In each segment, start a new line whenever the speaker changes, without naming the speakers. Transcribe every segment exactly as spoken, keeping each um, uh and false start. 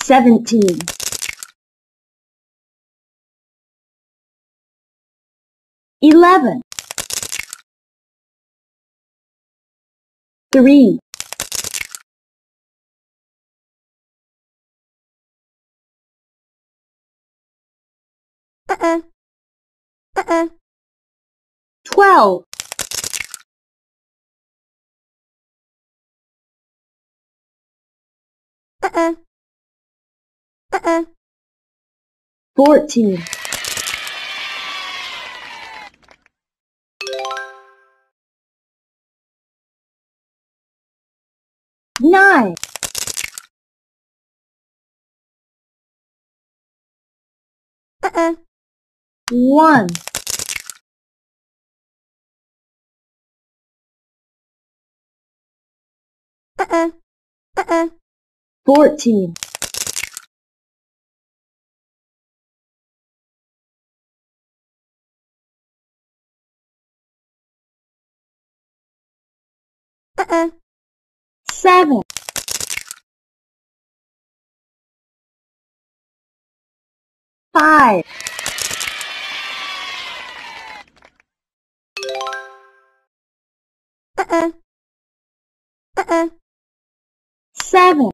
seventeen, eleven, three,
Uh-uh. Uh-uh.
twelve,
Uh-uh. Uh-uh.
fourteen, nine,
Uh-uh.
one,
Uh-uh. Uh-uh.
fourteen,
Uh-uh.
seven, five,
Uh-uh. Uh-uh.
seven,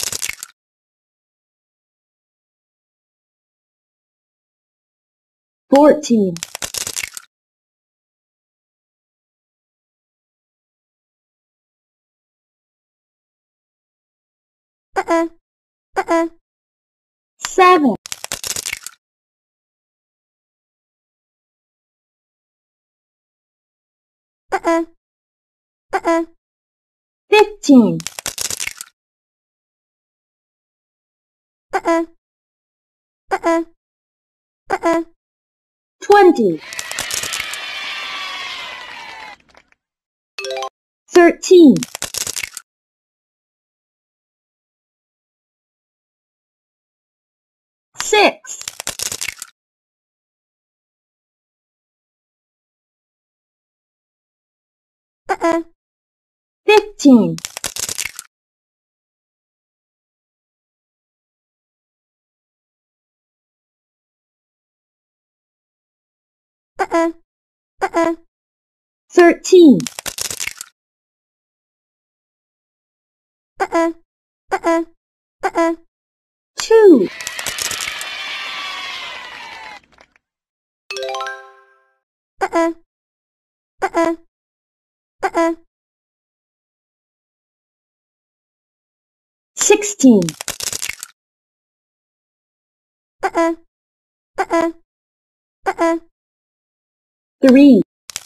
fourteen,
Uh-uh. Uh-uh.
seven,
Uh-uh. Uh-uh.
fifteen,
Uh-uh. Uh-uh. Uh-uh.
twenty, thirteen, six,
Uh-uh.
fifteen,
Uh-uh. Uh-uh.
thirteen,
Uh-uh. Uh-uh. Uh-uh.
two,
Uh-uh. Uh-uh. Uh-uh.
sixteen,
Uh-uh. Uh-uh. Uh-uh.
three,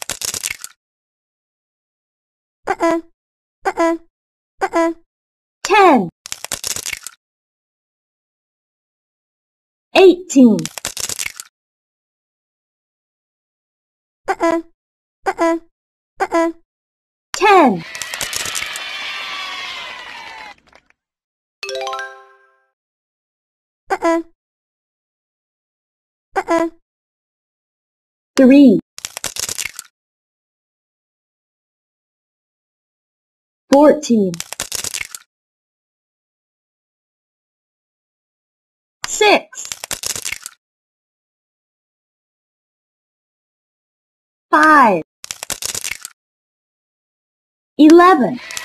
Uh-uh. Uh-uh. Uh-uh.
ten, eighteen,
Uh-uh. Uh-uh. Uh-uh.
ten,
Uh-uh. Uh-uh.
three, fourteen, six, five, eleven,